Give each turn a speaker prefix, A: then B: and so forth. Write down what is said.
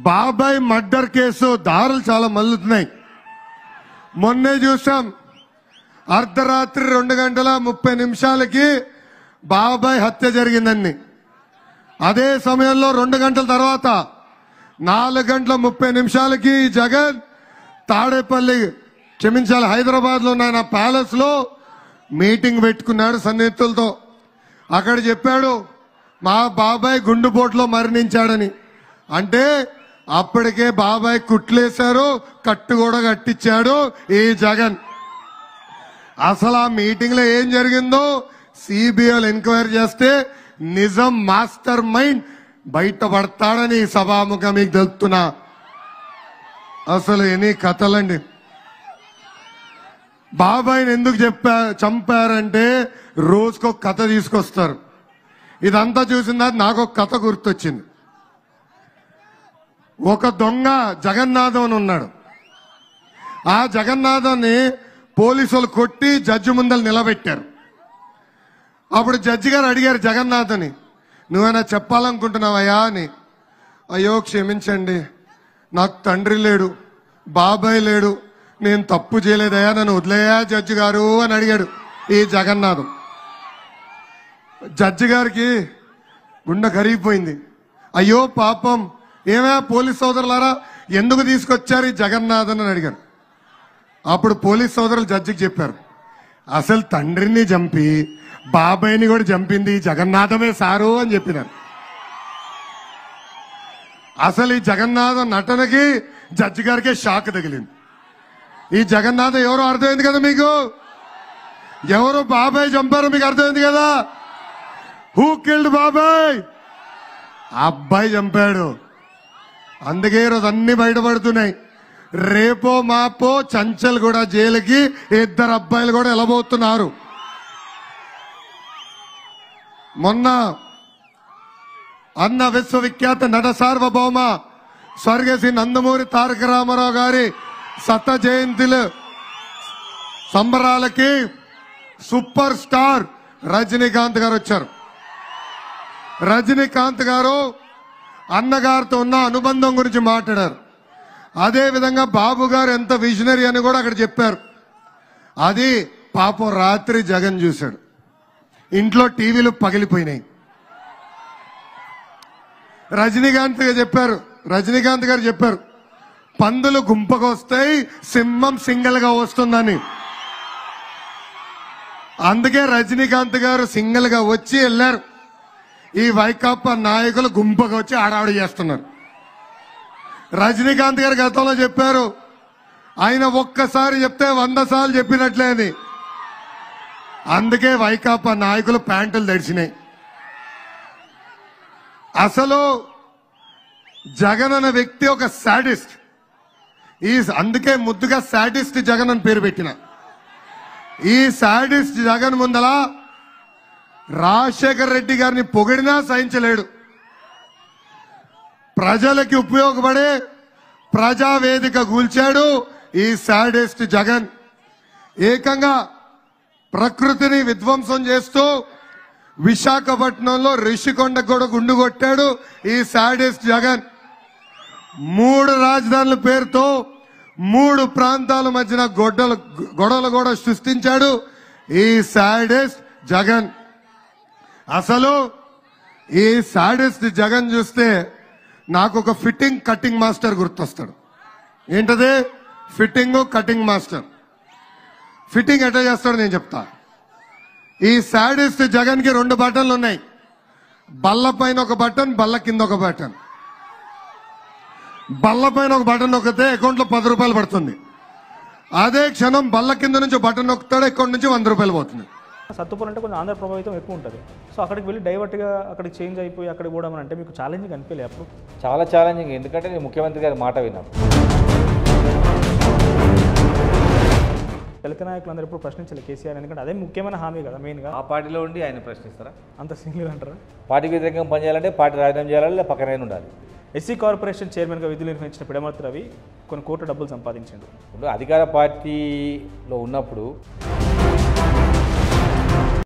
A: బాబాయ్ murder case దారులు చాలా మల్లుతున్నాయి. మొన్నే చూసాం, అర్ధరాత్రి 2:30 బాబాయ్ హత్య జరిగిందని. అదే సమయంలో 2 గంటల తర్వాత 4:30 జగన్ తాడేపల్లి క్షమించాలి హైదరాబాద్ లో ఉన్న ప్యాలెస్ లో మీటింగ్ పెట్టుకున్నాడు సన్నిహితులతో. అక్కడ చెప్పాడు మా బాబాయ్ గుండుపోటులో మరణించాడని. అంటే అప్పటికే బాబాయ్ కుట్లేశారు, కట్టు కూడా కట్టించాడు ఈ జగన్. అసలు ఆ మీటింగ్ లో ఏం జరిగిందో సిబిఐ ఎంక్వైరీ చేస్తే నిజం మాస్టర్ మైండ్ బయటపడతాడని సభాముఖం మీకు తెలుపుతున్నా. అసలు ఎన్ని కథలండి. బాబాయ్ని ఎందుకు చంపారంటే రోజుకొక కథ తీసుకొస్తారు. ఇదంతా చూసిన తర్వాత నాకు ఒక కథ గుర్తొచ్చింది. ఒక దొంగ జగన్నాథం అని ఉన్నాడు. ఆ జగన్నాథాన్ని పోలీసులు కొట్టి జడ్జి ముందర నిలబెట్టారు. అప్పుడు జడ్జి గారు అడిగారు జగన్నాథ్ని, నువ్వైనా చెప్పాలనుకుంటున్నావయ్యా అని. అయ్యో క్షమించండి, నాకు తండ్రి లేడు, బాబాయ్ లేడు, నేను తప్పు చేయలేదయ్యా, నన్ను వదిలేయా జడ్జి గారు అని అడిగాడు ఈ జగన్నాథం. జడ్జి గారికి గుండె కరిగిపోయింది. అయ్యో పాపం, ఏమయ్యా పోలీస్ సోదరులారా ఎందుకు తీసుకొచ్చారు ఈ జగన్నాథన్ అని అడిగారు. అప్పుడు పోలీస్ సోదరులు జడ్జికి చెప్పారు, అసలు తండ్రిని చంపి బాబాయ్ని కూడా చంపింది జగన్నాథమే సారు అని చెప్పినారు. అసలు ఈ జగన్నాథం నటనకి జడ్జి గారికే షాక్ తగిలింది. ఈ జగన్నాథం ఎవరో అర్థమైంది కదా మీకు, ఎవరు బాబాయ్ చంపారో మీకు అర్థమైంది కదా. హూ కిల్డ్ బాబాయ్? అబ్బాయి చంపాడు. అందుకే ఈరోజు అన్ని బయటపడుతున్నాయి. రేపో మాపో చంచల్ కూడా జైలుకి 2 అబ్బాయిలు కూడా వెళ్ళబోతున్నారు. మొన్న అన్న విశ్వవిఖ్యాత నట సార్వభౌమ స్వర్గశ్రీ నందమూరి తారక రామారావు గారి 100వ జయంతిలు సంబరాలకి సూపర్ స్టార్ రజనీకాంత్ గారు వచ్చారు. రజనీకాంత్ గారు అన్నగారితో ఉన్న అనుబంధం గురించి మాట్లాడారు. అదే విధంగా బాబు గారు ఎంత విజనరీ అని కూడా అక్కడ చెప్పారు. అది పాపం రాత్రి జగన్ చూశాడు, ఇంట్లో టీవీలు పగిలిపోయినాయి. రజనీకాంత్ గారు చెప్పారు పందులు గుంపగా వస్తాయి, సింహం సింగిల్ గా వస్తుందని. అందుకే రజనీకాంత్ గారు సింగిల్ గా వచ్చి వెళ్ళారు. ఈ వైకాపా నాయకులు గుంపగా వచ్చి ఆడావిడి చేస్తున్నారు. రజనీకాంత్ గారు గతంలో చెప్పారు, ఆయన ఒక్కసారి చెప్తే 100 సార్లు చెప్పినట్లే అని. అందుకే వైకాపా నాయకులు ప్యాంటులు తడిసినాయి. అసలు జగన్ అనే వ్యక్తి ఒక సాడిస్ట్. అందుకే ముద్దుగా సాడిస్ట్ జగన్ అని పేరు పెట్టిన. ఈ సాడిస్ట్ జగన్ ముందల రాజశేఖర్ రెడ్డి గారిని పొగిడినా సహించలేడు. ప్రజలకి ఉపయోగపడే ప్రజావేదిక కూల్చాడు ఈ సాడిస్ట్ జగన్. ఏకంగా ప్రకృతిని విధ్వంసం చేస్తూ విశాఖపట్నంలో రిషికొండకు కూడా గుండు కొట్టాడు ఈ సాడిస్ట్ జగన్. 3 రాజధానుల పేరుతో 3 ప్రాంతాల మధ్యన గొడవలు కూడా సృష్టించాడు ఈ సాడిస్ట్ జగన్. అసలు ఈ సాడిస్ట్ జగన్ చూస్తే నాకు ఒక ఫిట్టింగ్ కటింగ్ మాస్టర్ గుర్తొస్తాడు. ఏంటది? Fitting cutting master. ఫిట్టింగ్ ఎట్లా చేస్తాడు నేను చెప్తా. ఈ సాడిస్ట్ జగన్ కి 2 బటన్లు ఉన్నాయి. బల్ల పైన ఒక బటన్, బల్ల కింద ఒక బటన్. బల్ల పైన ఒక బటన్ నొక్కితే అకౌంట్ లో 10 రూపాయలు పడుతుంది. అదే క్షణం బల్ల కింద నుంచి బటన్ నొక్కుతాడు, అకౌంట్ నుంచి 100 రూపాయలు పోతుంది.
B: సత్తుపల్లి అంటే కొంచెం ఆంధ్ర ప్రభావితం ఎక్కువ ఉంటుంది. సో అక్కడికి వెళ్ళి డైవర్ట్గా అక్కడికి చేంజ్ అయిపోయి అక్కడికి పోవడం అంటే మీకు ఛాలెంజింగ్ అనిపించలేదు అప్పుడు?
C: చాలా ఛాలెంజింగ్, ఎందుకంటే నేను ముఖ్యమంత్రి గారి మాట విన్నాను.
B: దళిత నాయకులందరూ ఎప్పుడు ప్రశ్నించాలి కేసీఆర్, ఎందుకంటే అదే ముఖ్యమైన హామీ కదా మెయిన్గా.
C: ఆ పార్టీలో ఉండి ఆయన ప్రశ్నిస్తారా?
B: అంత సింగిల్ అంటారా?
C: పార్టీ వ్యతిరేకంగా పనిచేయాలంటే పార్టీ రాజీనామా చేయాలి, లేదా పక్కనే ఉండాలి.
B: ఎస్సీ కార్పొరేషన్ చైర్మన్గా విధులు నిర్వహించిన పిడమర్తి రవి కొన్ని కోట్ల డబ్బులు సంపాదించాడు.
C: ఇప్పుడు అధికార పార్టీలో ఉన్నప్పుడు